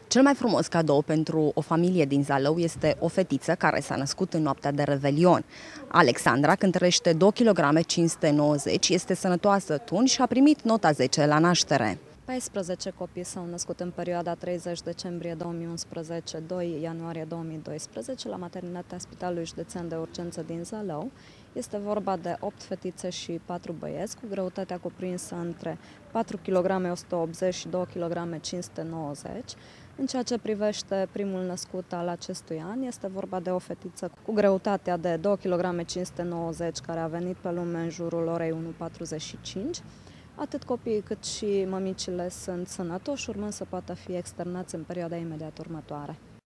Cel mai frumos cadou pentru o familie din Zalău este o fetiță care s-a născut în noaptea de Revelion. Alexandra cântărește 2 kg 590, este sănătoasă atunci și a primit nota 10 la naștere. 14 copii s-au născut în perioada 30 decembrie 2011-2 ianuarie 2012 la maternitatea Spitalului Județean de Urgență din Zalău. Este vorba de 8 fetițe și 4 băieți, cu greutatea cuprinsă între 4 kg 180 și 2 kg 590. În ceea ce privește primul născut al acestui an, este vorba de o fetiță cu greutatea de 2 kg 590, care a venit pe lume în jurul orei 1:45. Atât copiii cât și mămicile sunt sănătoși, urmând să poată fi externați în perioada imediat următoare.